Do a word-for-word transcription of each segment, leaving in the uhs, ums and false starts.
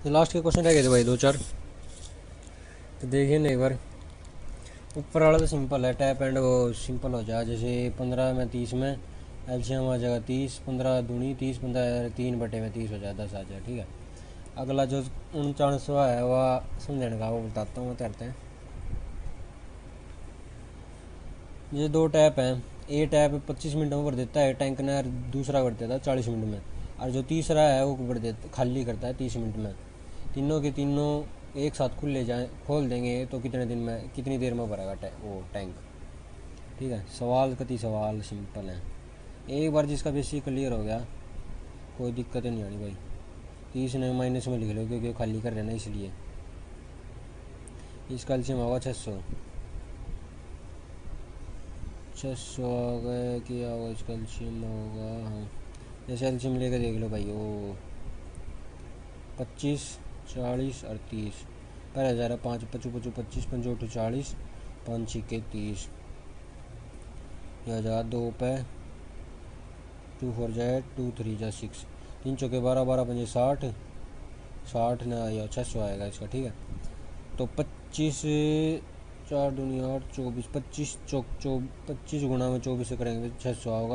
तो लास्ट के क्वेश्चन रह गए थे भाई दो चार, तो देखिए ना एक बार। ऊपर वाला तो सिंपल है, टैप एंड वो सिंपल हो जाए। जैसे पंद्रह में तीस में एलसीएम आ जाएगा तीस, पंद्रह दूनी तीस, पंद्रह तीन बटे में तीस हो जाए, दस आ जाए। ठीक है, अगला जो उनचासवा है वह समझने का, वो बताता हूँ मैं, करते हैं। ये दो टैप हैं, ए टैप पच्चीस मिनट में भर देता है टैंक ने, और दूसरा भर देता है चालीस मिनट में, और जो तीसरा है वो भर देता खाली करता है तीस मिनट में। तीनों के तीनों एक साथ खुल ले जाए खोल देंगे तो कितने दिन में, कितनी देर में भरेगा टै, वो टैंक। ठीक है, सवाल कति सवाल सिंपल है। एक बार जिसका बेसिक क्लियर हो गया कोई दिक्कत नहीं आनी भाई। तीस ने माइनस में लिख लो क्योंकि वो खाली कर रहे ना, इसलिए। इसका एलसीएम होगा छः सौ, छः सौ आ गया, क्या होगा इसका एलसीएम होगा। हाँ, जैसे एलसीएम लेकर देख लो भाई, वो पच्चीस, चालीस और तीस। पहले हज़ार पाँच पचू पचू पच्चीस, पंचोटू चालीस, पाँच छिके तीस, यह हज़ार दो पे टू फोर जाए टू थ्री जा सिक्स, तीन चौके बारह, बारह पंजे साठ, साठ ना या छः सौ आएगा इसका। ठीक है, तो पच्चीस चार दुनिया आठ चौबीस, पच्चीस चौक चौ पच्चीस गुना में चौबीस से करेंगे छः सौ होगा।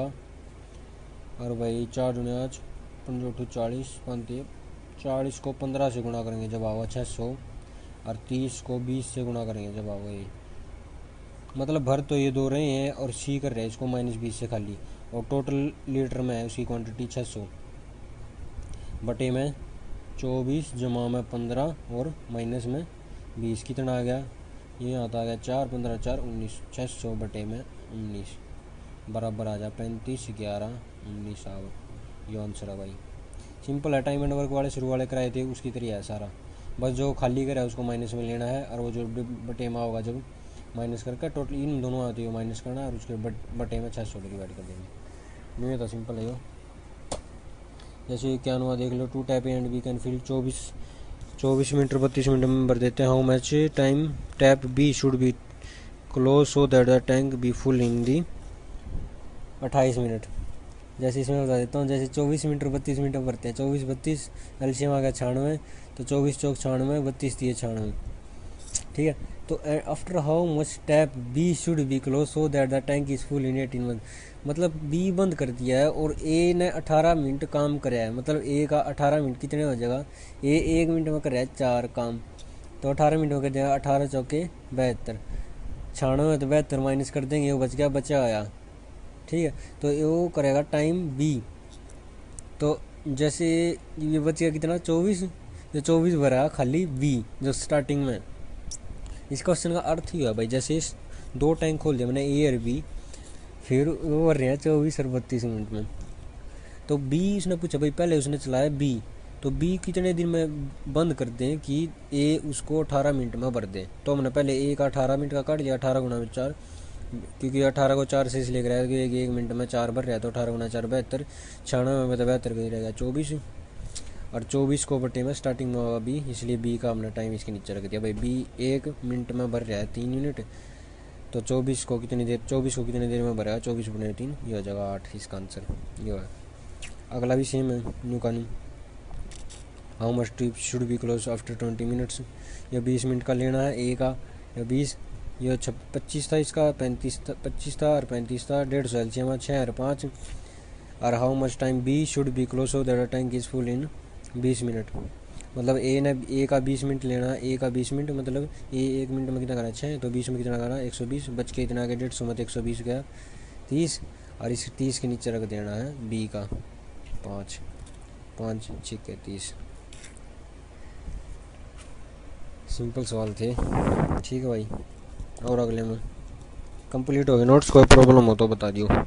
और भाई चार दुनिया आज पंजोटू चालीस, पाँच चालीस को पंद्रह से गुना करेंगे जब आवा छः सौ, और तीस को बीस से गुना करेंगे जब आवा ये। मतलब भर तो ये दो रहे हैं और सी कर रहे हैं इसको माइनस बीस से खाली, और टोटल लीटर में है उसकी क्वांटिटी छः सौ बटे में चौबीस, जमा में पंद्रह और माइनस में बीस, कितना आ गया ये आता आ गया चार, पंद्रह चार उन्नीस, छः सौ बटे में उन्नीस बराबर आ जा पैंतीस, ग्यारह, उन्नीस आवर। ये आंसर है भाई, सिंपल है। टाइम एंड वर्क वाले शुरू वाले कराए थे उसकी तरह है सारा, बस जो खाली करा है उसको माइनस में लेना है, और वो जो बटे में होगा जब माइनस करके टोटल इन दोनों आती है माइनस करना है, और उसके बटे में छः सौ डिवाइड कर देंगे। ये तो सिंपल है यो। जैसे क्या हुआ देख लो, two tap and B can fill चौबीस चौबीस मिनट बत्तीस मिनट में भर देते हैं। How much time tap B should be close so that the tank be full in the अट्ठाईस मिनट। जैसे इसमें बता देता हूँ, जैसे चौबीस मिनट और बत्तीस मिनट में भरते हैं, चौबीस बत्तीस एलसीएम आ गया छियानवे, तो चौबीस चौक छियानवे, बत्तीस दिए छियानवे। ठीक है, तो after how much tap B should be close so that the tank is full in eighteen one. मतलब बी बंद कर दिया है और ए ने अठारह मिनट काम कराया है, मतलब ए का अठारह मिनट कितने हो जाएगा, ए एक मिनट में कर रहा है चार काम, तो अठारह मिनट में कर जाएगा, अठारह चौके बहत्तर, छियानवे तो बहत्तर माइनस कर देंगे, वो बच गया बचा आया। ठीक है, तो वो करेगा टाइम बी। तो जैसे ये बच गया कितना चौबीस, जो चौबीस भरा खाली बी जो स्टार्टिंग में। इस क्वेश्चन का अर्थ ही हुआ भाई, जैसे दो टैंक खोल दिया मैंने ए और बी, फिर वो भर रहे हैं चौबीस और बत्तीस मिनट में। तो बी उसने पूछा भाई, पहले उसने चलाया बी, तो बी कितने दिन में बंद कर दें कि ए उसको अठारह मिनट में भर दे। तो हमने पहले ए का अठारह मिनट का काट लिया, अठारह गुना में चार, क्योंकि अठारह को चार से इसलिए कराया क्योंकि एक मिनट में चार भर रहा है, तो अठारह गुना चार बहत्तर, छियानवे में तो बहत्तर का ही रहेगा चौबीस, और चौबीस को बटे में स्टार्टिंग में होगा बी, इसलिए बी का हमने टाइम इसके नीचे रख दिया भाई। बी एक मिनट में भर रहा है तीन मिनट, तो चौबीस को कितनी देर, चौबीस को कितनी देर में भरेगा, चौबीस बटे तीन, ये हो जाएगा आठ, इसका आंसर ये है। अगला भी सेम है, न्यू कानून। How much trip should be close after twenty minutes. या बीस मिनट का लेना है ए का, या बीस, ये छ पच्चीस था इसका, पैंतीस था, पच्चीस था और पैंतीस था, डेढ़ सौ एलसीएम छः और पाँच। और how much time B should be close so that tank is full in बीस मिनट। मतलब ए ने ए का बीस मिनट लेना है, ए का बीस मिनट मतलब ए एक मिनट में कितना करा छः, तो बीस में कितना करा एक सौ बीस, बच के इतना गया डेढ़ सौ में एक सौ बीस गया तीस, और इस तीस के नीचे रख देना है बी का पाँच, पाँच छिके तीस। सिंपल सवाल थे। ठीक है भाई, और अगले में कंप्लीट हो गए नोट्स, कोई प्रॉब्लम हो तो बता दियो।